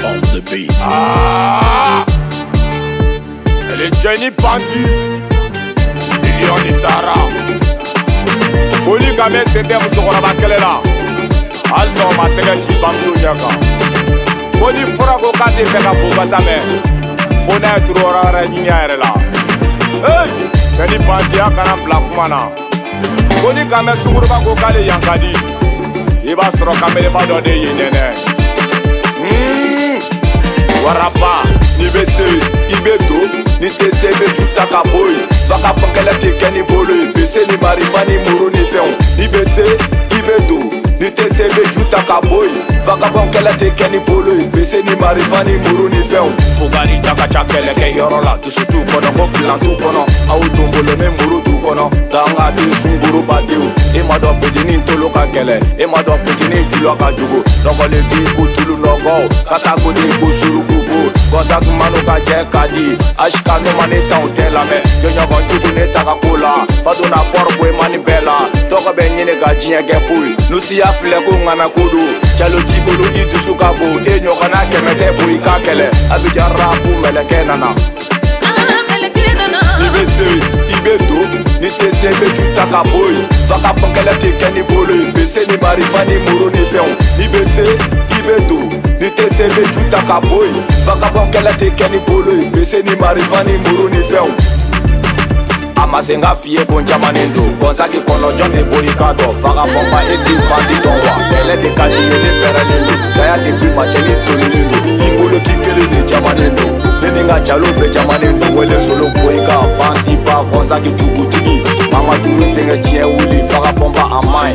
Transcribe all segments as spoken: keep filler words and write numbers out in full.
on the beat. Ah, elle est Jenny Bandi, Lilian de Sarah. Oli Kamel c'était Moussokora Bakelela. Also Matega Chibamsu Nyaka. Oli Furago Kate Feka Bubasame. Bona Turora Raninya Erela. Hey, Jenny Bandi Akana Blackmana. Oli Kamel Sukurba Kokale Yankadi. Iba Sro Kamel Badode Yenene. Hmm, Warapa, Nibese, Ibeto, Nitese, Betutaka Boy, Vaka Pankela Tekeni Bolo, Bese ni Marifani Muru ni Feon, Nibese, Ibeto, Nitese, Betutaka Boy, Vaka Pankela Tekeni Bolo, Bese ni Marifani Muru ni Feon, Fugari Taka Chakele Ke Yorola, Tusutu Kono, Plantu Kono, Autumbole Me Muru Tu Kono, Tanga Di Sunguru Badiu, Emado Pedini Toloka Kele, Emado Pedini Tuloka Jugo, Nogole Di Kutulu Nogo, Kasago Di Kusuru Kubu, Gonzak Manu Kaje Kadi, Ashka no Maneta Utelame, Yonya Gonjugu Netaka Kula, Faduna Porpo Mani Bella, Toka Benyene Gajia Gepui, Lucia Fleku Ngana Kudu, Chalo Tibulu Itu Sukabu, Enyo Kana Kemete Bui Kakele, Abidjan Rapu Melekenana. Nibese, Ibeto, Nitese Betutaka Boy, Vaka Pankela Tekeni Bolo, Bese ni Marifani Muru ni Feon, Nibese, Ibeto, Nitese Betutaka Boy, Vaka Pankela Tekeni Bolo, Bese ni Marifani Muru ni Feon. Amasenga fie Bonjamanendo, Gonzaki Kono John de Boyikado, Vaka Pompa Eti Bandi Tonwa, Ele de Kadi Ele Peralendo, Jaya de Pima Cheni Tolilendo, Ibolo Kikele de Jamanendo, Neninga Chalo Bejamanendo, Wele Solo Boyika, Banti Pa, Gonzaki Tugutigi, Mama Turu Tenge Chien Wuli, Vaka Pompa Amai.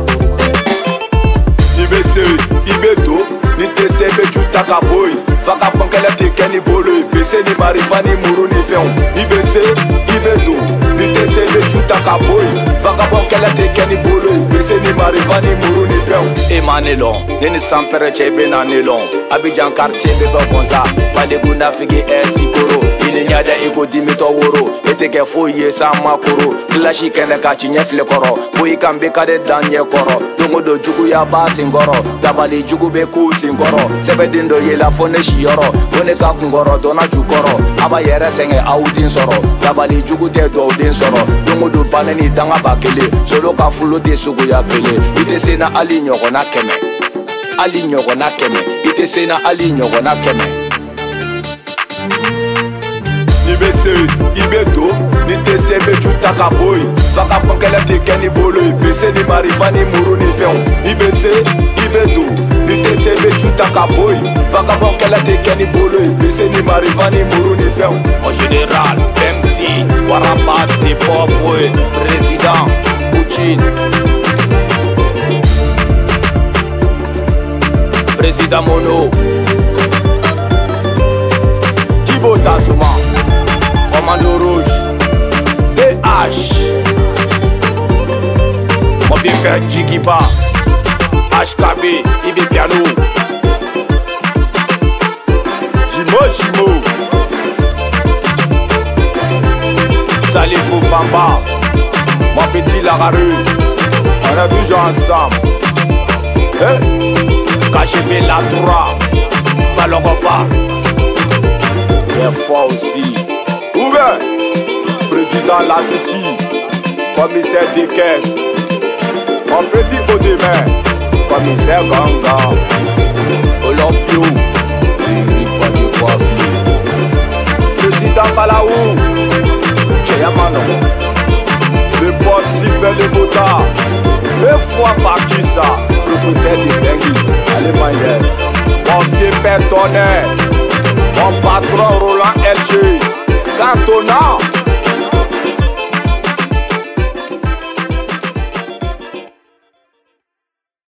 Nibese, Ibeto, Nitese Betutaka Boy, Vaka Pankela Tekeni Bolo, Bese ni Marifani Muru ni Feon, Nibese, Ibeto, Nitese Betutaka Boy, Vaka Pankela Tekeni Bolo, Bese ni Marifani Muru ni Feon. Emanelon, Nene Sampere Chebe Nanelon, Abidjan Quartier Beba Gonza, Padeguna Figi Esikoro, Ilinyada Ego Dimito Woro, Eteke Foye Samakoro, Klashi Kene Kachinye Flekoro, Boyikambe Kade Danye Koro, Dongodo Jugu ya Basingoro, Dabali Jugu Beku Singoro, Sebedindo Yela Fone Shioro, Oneka Kungoro, Dona Jukoro, Aba Yere Senge Audin Soro, Dabali Jugu Te Do Din Soro, Dongodo Baneni Danga Bakele, Solo Kafulo de Sugu ya Pele, Ite Sena Ali Nyogona Keme, Ali Nyogona Keme, Ite Sena Ali Nyogona Keme. Nibese, Ibeto, Nitese Betutaka Boy, Vaka Pankela Tekeni Bolo, Bese ni Marifani Muru ni Feon, Nibese, Ibeto, Nitese Betutaka Boy, Vaka Pankela Tekeni Bolo, Bese ni Marifani Muru ni Feon. En général, M C, Warapa, Tepo Boy, Président, Poutine, Président Mono, Thibaut Tassouma, Commando Rouge, D H, mon vieux père Jigiba, H K B, Ibi Piano, Jimo Jimo, Salifou Bamba, mon petit Lagarue, on est toujours ensemble. Hey, K G B La Toura, Balogoba, très fort aussi. Ouvert, président la Sissi, commissaire des caisses, mon petit Odemé, commissaire Ganga, Olympio, Eric Badi Kwafi, président Balaou, Cheyamano, le boss Sylvain Lebota, deux fois Bakissa, le côté de Bengi, Allemagne, mon vieux père Tonnerre, mon patron Roland L G, Cantona.